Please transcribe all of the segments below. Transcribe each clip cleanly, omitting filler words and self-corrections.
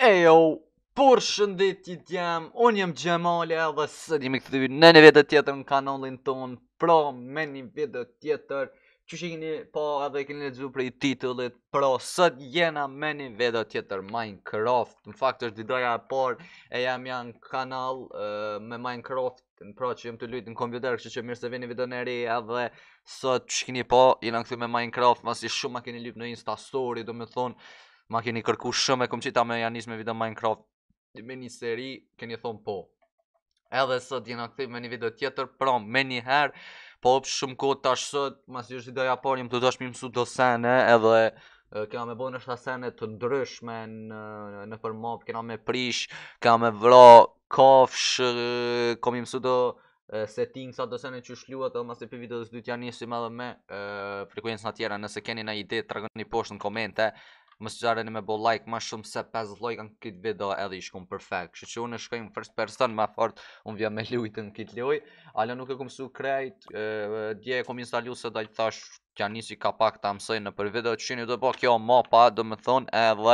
Ejo, përshëndetje jam, unë jem Gjemale edhe sot jemi këthy në një video tjetër në kanalin ton, pra me një video tjetër, që keni pa edhe keni lexuar prej titullit, pra sot jena me një video tjetër Minecraft. Në fakt është videoja e parë e jam janë kanal me Minecraft, pra që jem të luajt në kompjuter, kështu që mirë se vini video në re edhe sot që keni pa jena këthy me Minecraft, masi shumë ma keni luajt në Insta Story, do me thonë ma keni kërku shumë e kom qita me janis me video Minecraft me një seri, keni thonë po. Edhe sot jena këthi me një video tjetër, pra me një herë, po shumë kohë tash sot, mas që është videoja parë, jem të dash mi mësu do sene, edhe kena me bo në sene të ndryshme në për map, kena me prish, kena me vra kafsh, kom i mësu do setting sa do sene që shluat, edhe mas të për video dhe s'du t'ja njësim edhe me frekuencën atjera, nëse keni na ide, të regoni poshtë në komente, mos jarreni me bo like ma shumë se 5 like në këtë video edhe i shkum perfekt. Kështu që unë shkojmë first person ma fort, unë vjen me lujtë në këtë loj. Ala nuk e kom su krejt, dje e kom instalu se da i thash kja nisi ka pak ta mësoj në për video që një do po kjo mapa, do me thonë edhe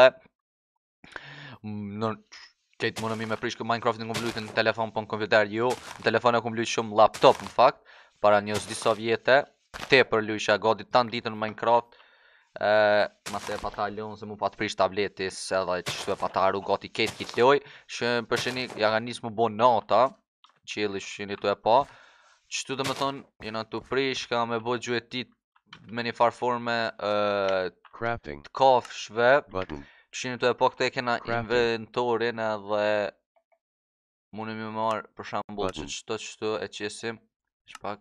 në këtë më në mi me prish kë Minecraft në kom lujtë në telefon po në kompjuter jo, në telefon e kom lujtë shumë laptop në fakt, para njës disa vjete, te për lujsha godi tanë ditën në Minecraft, ma se e pa ta lon se mu pa të prish tabletis edhe qështu e pa ta arru gati ketë kitë loj që përsheni ja ka njës mu bo nata qëlli shini të e pa qështu dhe me thonë jena të prish ka me bo gjuetit me një farforme Crafting të kafshve button. shini të e pa këte kena Crafting. inventorin edhe mune mi marë për shambull që Button. qështu e qesim shpak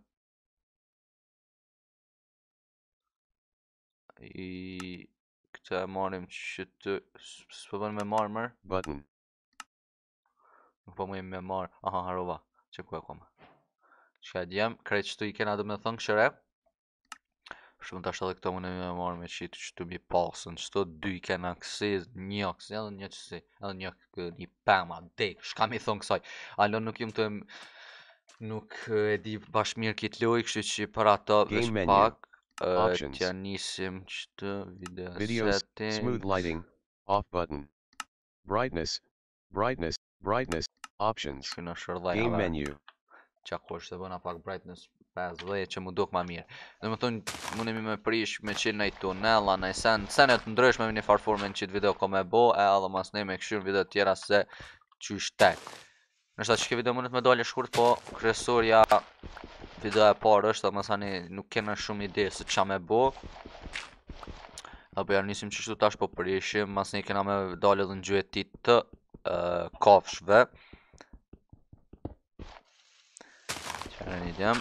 i këtë e marim që të së me marmër Button. nuk po mu me marë aha harova që ku e koma që e djem krejt qëtu i kena do me thënë këshëre shumë të ashtë edhe këto mu me marë me qitë qëtu mi pasën qëto dy i kena kësi një kësi edhe një qësi edhe një pema dek shka mi thënë kësaj alon nuk jumë të nuk e di bashkë mirë kitë loj kështu që për ato Game veç menu. pak Options. t'ja nisim qëtë video Videos. settings Smooth lighting. Off button. Brightness. Brightness. Brightness. Options. Shkina shërdhaj Game edhe menu. qa ku është të bëna pak brightness 50 që mu duk ma mirë dhe më thonë mundemi me prish me qenë nëjë tunela nëjë senet ndryshme me një farforme në qitë video ko me bo e edhe mas ne me këshyrë video tjera se që shtek nështë që ke video mundet me dalë shkurt po kryesorja video e parë është dhe mësani nuk kena shumë ide se qa me bo apo ja nisim qështu tash po prishim mas ne kena me dalë edhe në gjuetit të kafshve qërë një djem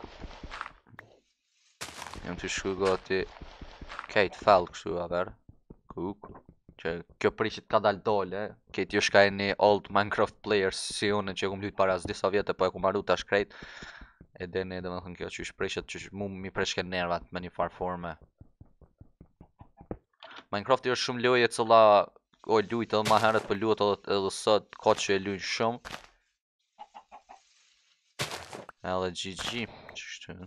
jem të shku gati kejt fell kështu aver kuk që kjo prishit ka dal dole kejt ju shka e një old Minecraft players si une që kum lujt para disa vjetë po e kum arru tash krejt e dhe ne dhe me thënë kjo që shprishit që mu mi prishke nervat me një farforme Minecraft është shumë loje cëlla o lujt edhe ma heret për luat edhe sot ka që e lujnë shumë edhe GG qështu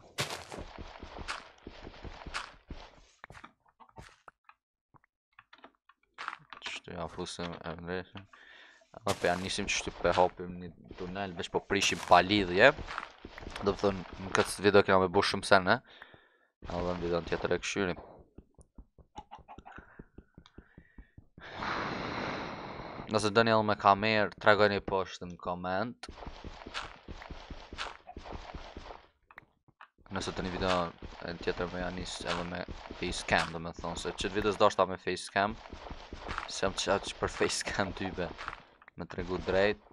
qështu ja fusim e ndreshim edhe për janë nisim qështu për hapim një tunel veç po prishim pa lidhje do të thonë në këtë video kena me bu shumë sene edhe në video në tjetër e këshyrim nëse dëni edhe me kamerë tregoni poshtë në koment nëse të një video e tjetër me janis edhe me facecam do me thonë se qëtë video s'dashta me facecam se jam qatë që për facecam tybe me tregu drejt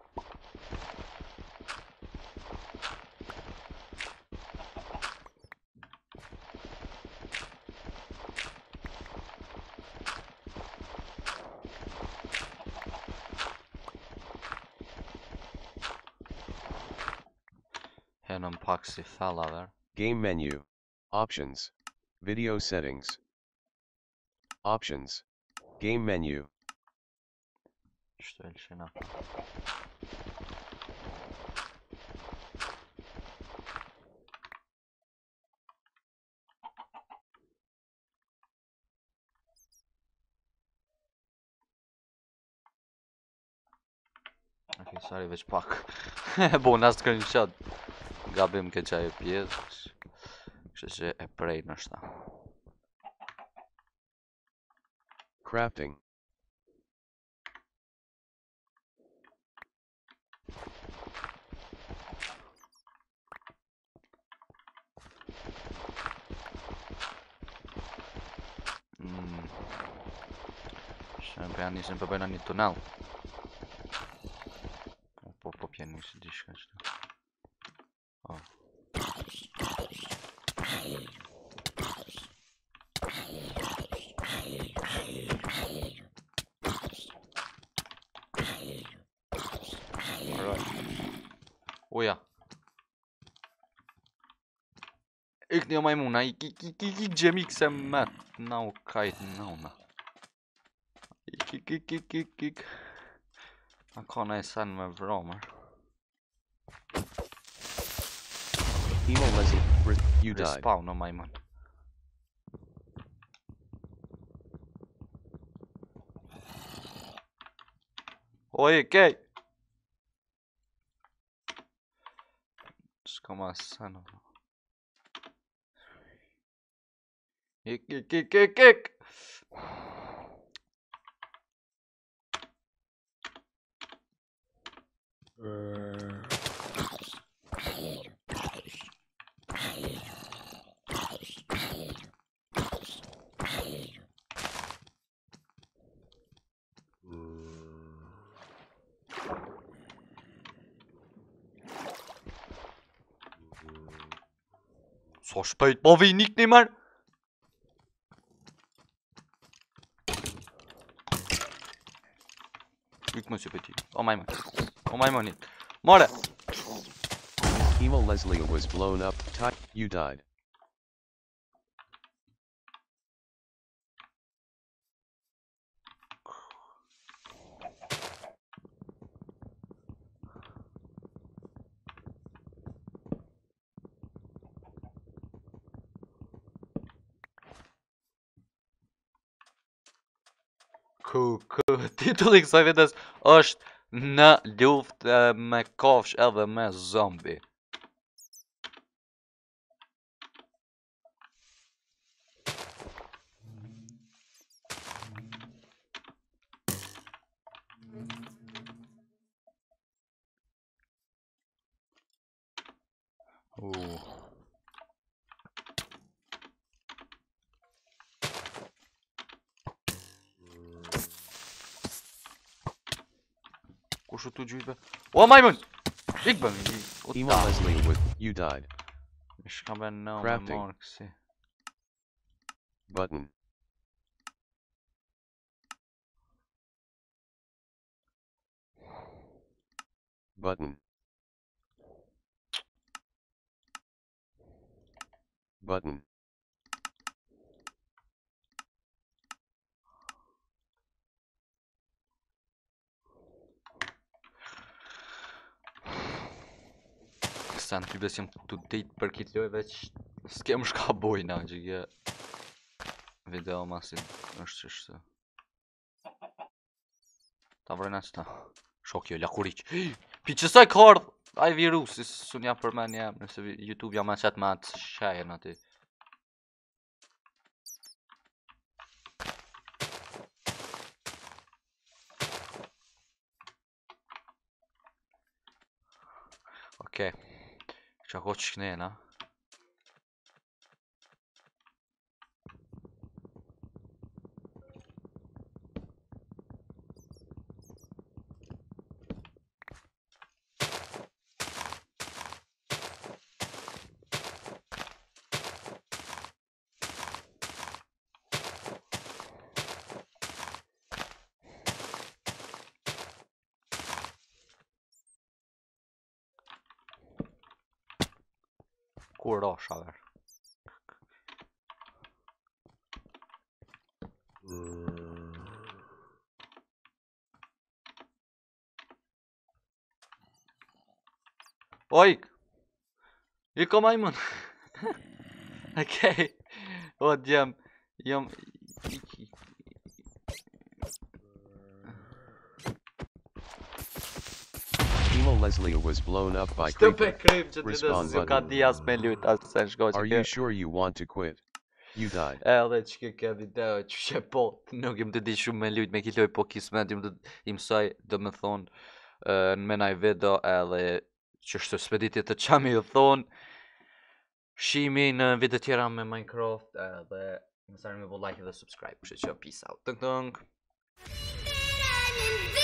henëm pak si fella ver Game menu. Options. Video settings. Options. Game menu. qështu e lëshina sari veç pak. Bona screenshot. Gabim ke qaj e pjesë. Kështu që e prej nështë. Crafting. Pra nisën për bëjna një tunel. Po pje nisë diçka qëta. Uja. Ik një majmuna, ik gjemik se met. Na u kajt nauna. Ik. A ka na e sen me vromër. Emo Leslie, you died. Respawn o majmun. Oj, kej! S'ka ma sen o. Ik. Sa shpejt po vi nik një mërë. Ik më që për ti. O majmonit. More! Emo Leslie was blown up. You died. Titulli kësaj vetes është në luftë me kafsh edhe me zombi. Kush u të gjujtë? O majmun! Ik bëm i. Emo Leslie, you died. Shka be në me marë kësi. Button. Button. Button. Kësa në ty besim të dejtë për kitë loj veç s'kem shka bojna që kje video masin është qështë. Ta vrejna qëta. Shok jo, lakuriq. Pi qësaj ka ardh aj virusi sun jam për men jem nëse YouTube jam me qëtë me atë shajen aty. Okej. Qa ko që shknena. Kur rosha ver. Oj! Ik o majmun! Okej. O djem. Jam... Leslie was blown up by Shtë pe creeper. krip që të Respawn ju ka button. Diaz me lut asë se shko që Are ke. you sure you want to quit? You died. Edhe që ke video që she po, nuk im të di shumë me lut me kiloj po kismet, im të imsoj do me thonë në menaj video edhe që shtë speditit të qami ju thonë, shimi në video tjera me Minecraft edhe më sarë me vo like dhe subscribe, kështë që peace out. Tëng tëng.